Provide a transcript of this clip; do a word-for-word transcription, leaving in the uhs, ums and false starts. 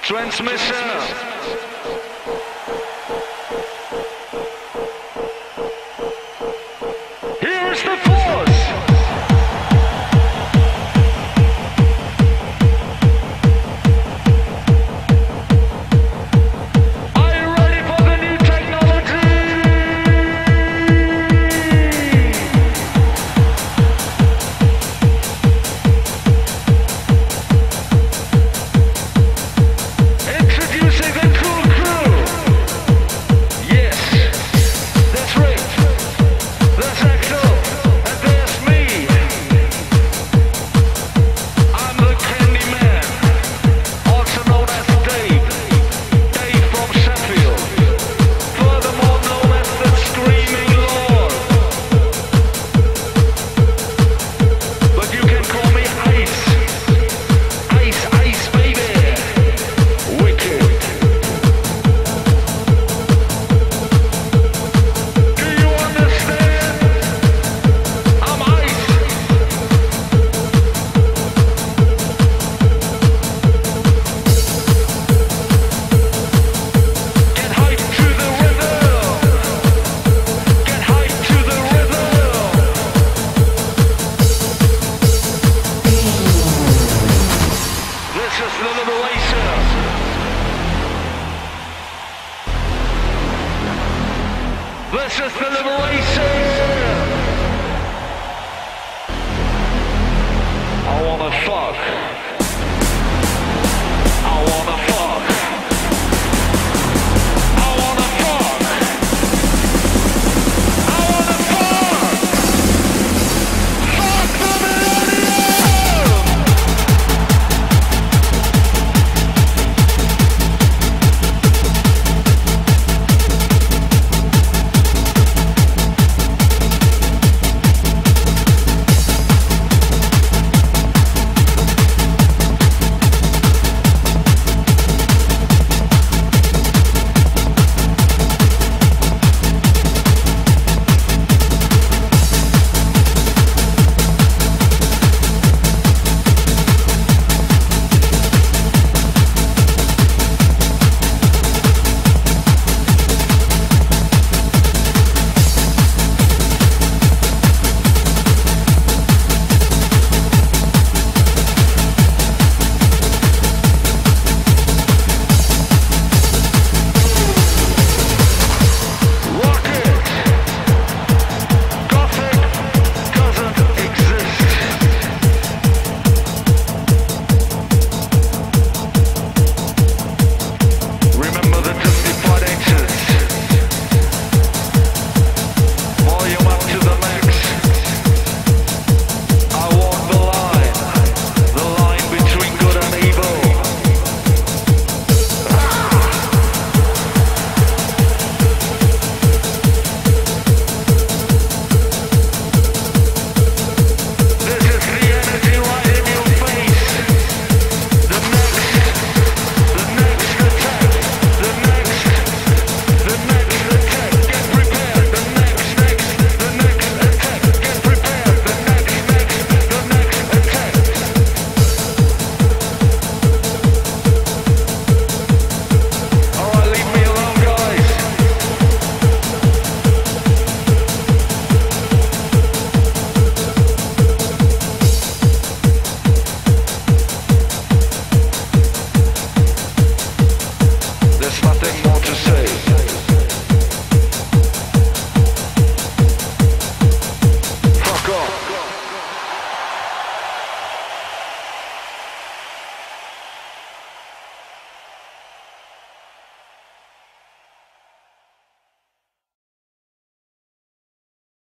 Transmission. Here's the force. Are you ready for the new technology? Introducing the Cool Crew. Yes, that's right. That's Axel, and there's me. I'm the Candy Man, also known as Dave. Dave from Sheffield. Furthermore known as the Screaming Lord. But you can call me Ice. Ice, Ice, baby. Wicked. Do you understand? I'm Ice. Get hyped to the rhythm. Get hyped to the rhythm. This is the liberation. This is the liberation. I wanna fuck. I wanna